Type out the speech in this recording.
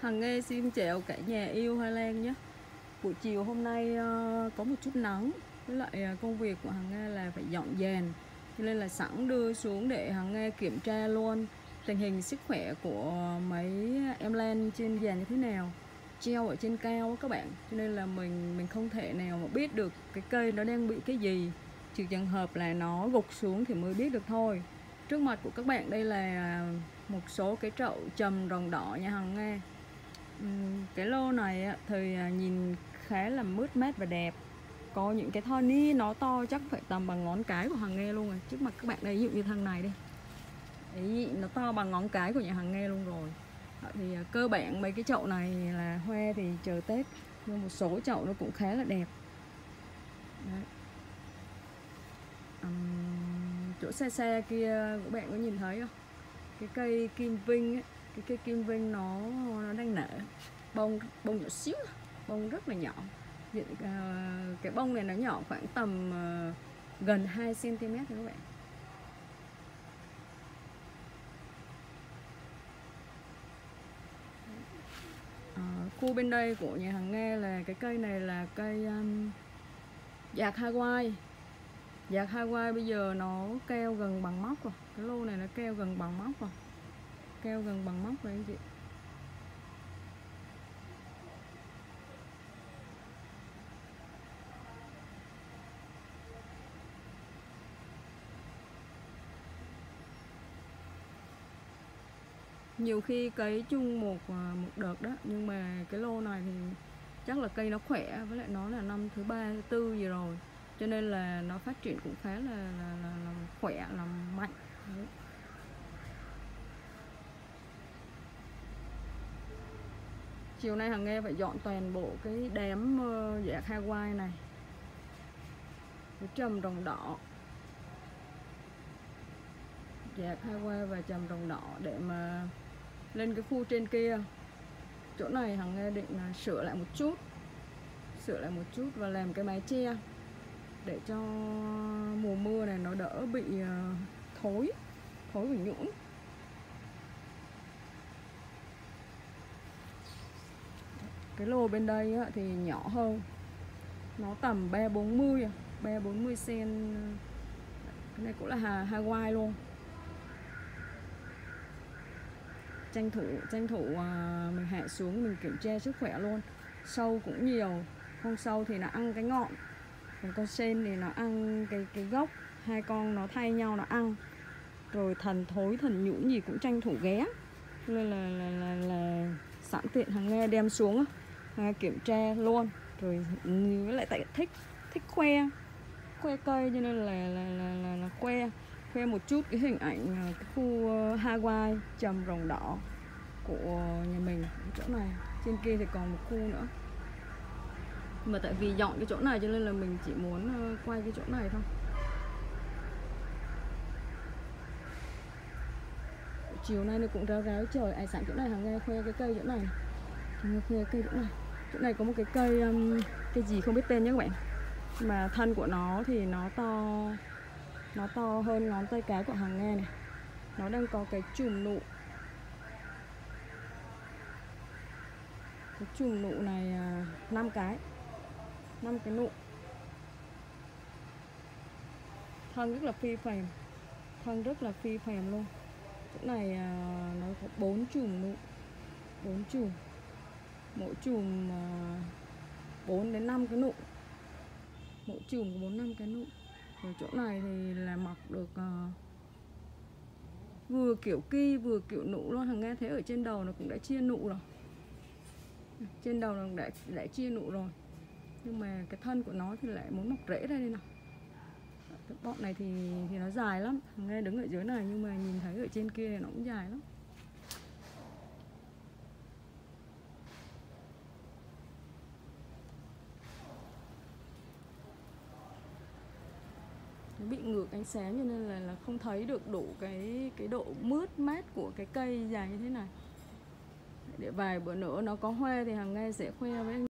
Hằng Nghe xin chào cả nhà yêu hoa lan nhé. Buổi chiều hôm nay có một chút nắng, với lại công việc của Hằng Nghe là phải dọn dàn, cho nên là sẵn đưa xuống để Hằng Nghe kiểm tra luôn tình hình sức khỏe của mấy em lan trên giàn như thế nào, treo ở trên cao đó các bạn. Cho nên là mình không thể nào mà biết được cái cây nó đang bị cái gì, trừ trường hợp là nó gục xuống thì mới biết được thôi. Trước mặt của các bạn đây là một số cái chậu trầm rồng đỏ nha Hằng Nghe. Cái lô này thì nhìn khá là mướt mát và đẹp. Có những cái thân ý nó to chắc phải tầm bằng ngón cái của Hằng Nghe luôn rồi. Trước mặt các bạn đây, ví dụ như thằng này đi, ý, nó to bằng ngón cái của nhà Hằng Nghe luôn rồi. Thì cơ bản mấy cái chậu này là hoa thì chờ Tết, nhưng một số chậu nó cũng khá là đẹp. Đấy. Chỗ xa xa kia các bạn có nhìn thấy không? Cái cây kim vinh ấy, cái cây kim vinh nó đang nở bông nhỏ xíu, bông rất là nhỏ. Cái bông này nó nhỏ khoảng tầm gần 2 cm thôi các bạn. Khu bên đây của nhà Hằng Nghe là cái cây này là cây dạc Hawaii. Dạc Hawaii bây giờ nó keo gần bằng móc rồi. Cái lô này nó keo gần bằng móc rồi. Keo gần bằng móc rồi anh chị. Nhiều khi cấy chung một đợt đó, nhưng mà cái lô này thì chắc là cây nó khỏe, với lại nó là năm thứ 3, thứ 4 gì rồi, cho nên là nó phát triển cũng khá là khỏe, là mạnh. Đấy. Chiều nay Hằng Nghe phải dọn toàn bộ cái đám dạc Hawaii này, cái trầm rồng đỏ, dạc Hawaii và trầm rồng đỏ để mà lên cái khu trên kia. Chỗ này Hằng Nghe định là sửa lại một chút và làm cái mái che để cho mùa mưa này nó đỡ bị thối và nhũn. Cái lô bên đây thì nhỏ hơn, nó tầm 3-40 cm. Cái này cũng là Hawaii luôn. Tranh thủ mình hạ xuống mình kiểm tra sức khỏe luôn. Sâu cũng nhiều, con sâu thì nó ăn cái ngọn, còn con sen thì nó ăn cái gốc. Hai con nó thay nhau nó ăn. Rồi thần thối thần nhũn gì cũng tranh thủ ghé, nên là sẵn tiện Hằng Nghe đem xuống kiểm tra luôn. Rồi với lại tại thích khoe cây, cho nên là khoe một chút cái hình ảnh cái khu Hawaii trầm rồng đỏ của nhà mình. Chỗ này trên kia thì còn một khu nữa, mà tại vì dọn cái chỗ này cho nên là mình chỉ muốn quay cái chỗ này thôi. Chiều nay nó cũng ráo ráo trời. Ai sẵn chỗ này Hằng Nghe khoe cái cây chỗ này, khoe cây chỗ này. Chỗ này có một cái cây gì không biết tên nhé các bạn, mà thân của nó thì nó to hơn ngón tay cái của Hằng Nghe này. Nó đang có cái chùm nụ. Cái chùm nụ này 5 cái nụ. Thân rất là phi phèm luôn. Chỗ này nó có 4 chùm nụ, 4 chùm, mỗi chùm 4 đến 5 cái nụ, mỗi chùm có 4-5 cái nụ. Rồi chỗ này thì là mọc được vừa kiểu ki vừa kiểu nụ luôn. Hằng Nghe thấy ở trên đầu nó cũng đã chia nụ rồi, trên đầu nó đã chia nụ rồi, nhưng mà cái thân của nó thì lại muốn mọc rễ ra đây nào. Cái bọn này thì nó dài lắm. Hằng Nghe đứng ở dưới này nhưng mà nhìn thấy ở trên kia thì nó cũng dài lắm. Nó bị ngược ánh sáng cho nên là không thấy được đủ cái độ mướt mát của cái cây dài như thế này. Để vài bữa nữa nó có hoa thì Hằng Nghe sẽ khoe với anh.